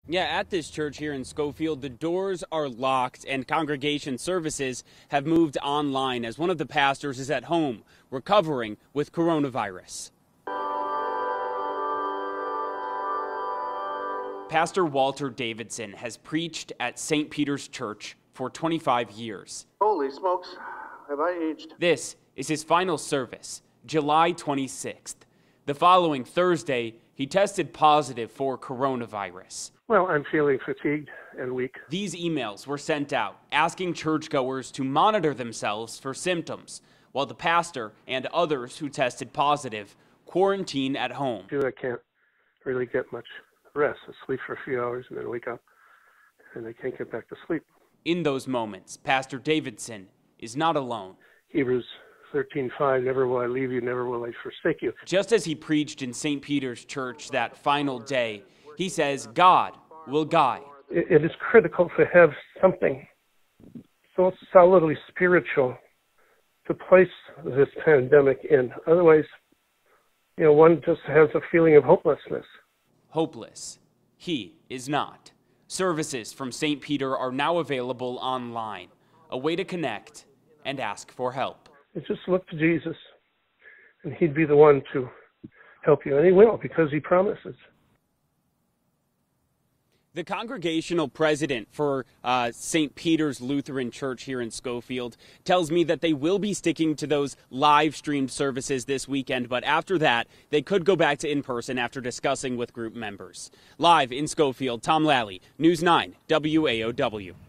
Yeah, at this church here in Schofield, the doors are locked and congregation services have moved online as one of the pastors is at home recovering with coronavirus. Pastor Walter Davidson has preached at St. Peter's Church for 25 years. Holy smokes, have I aged? This is his final service, July 26th. The following Thursday, he tested positive for coronavirus. Well, I'm feeling fatigued and weak. These emails were sent out asking churchgoers to monitor themselves for symptoms, while the pastor and others who tested positive quarantine at home. I can't really get much rest. I sleep for a few hours and then wake up and I can't get back to sleep. In those moments, Pastor Davidson is not alone. Hebrews 13:5, never will I leave you, never will I forsake you. Just as he preached in St. Peter's Church that final day, he says God will guide. It is critical to have something so solidly spiritual to place this pandemic in. Otherwise, one just has a feeling of hopelessness. Hopeless. He is not. Services from St. Peter are now available online, a way to connect and ask for help. Just look to Jesus, and he'd be the one to help you, and he will, because he promises. The congregational president for St. Peter's Lutheran Church here in Schofield tells me that they will be sticking to those live streamed services this weekend, but after that, they could go back to in-person after discussing with group members. Live in Schofield, Tom Lally, News 9, WAOW.